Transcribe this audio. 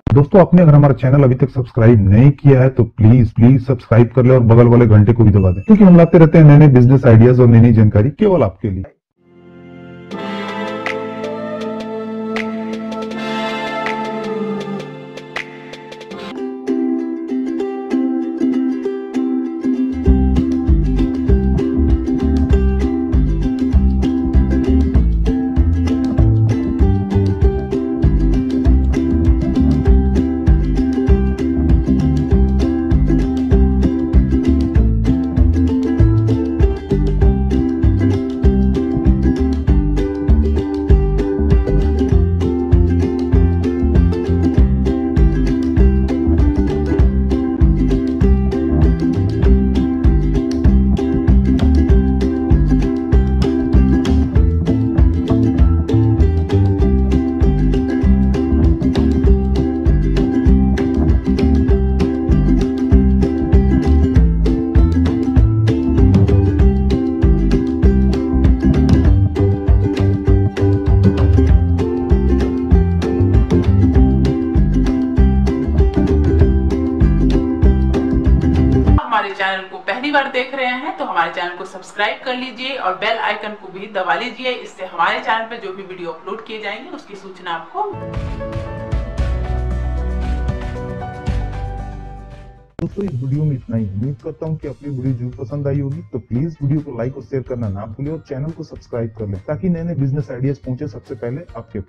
दोस्तों, आपने अगर हमारा चैनल अभी तक सब्सक्राइब नहीं किया है तो प्लीज प्लीज सब्सक्राइब कर ले और बगल वाले घंटे को भी दबा दें, क्योंकि हम लाते रहते हैं नए नए बिजनेस आइडियाज और नई नई जानकारी केवल आपके लिए। हमारे चैनल को पहली बार देख रहे हैं तो हमारे चैनल को सब्सक्राइब कर लीजिए और बेल आइकन को भी दबा लीजिए। इससे हमारे चैनल पे जो भी वीडियो अपलोड किए जाएंगे उसकी सूचना आपको। दोस्तों, इस वीडियो में इतना ही। उम्मीद करता हूँ कि अपनी वीडियो जरूर पसंद आई होगी, तो प्लीज वीडियो को लाइक और शेयर करना ना भूलें और चैनल को सब्सक्राइब कर लें ताकि नए नए बिजनेस आइडियाज पहुंचे सबसे पहले आपके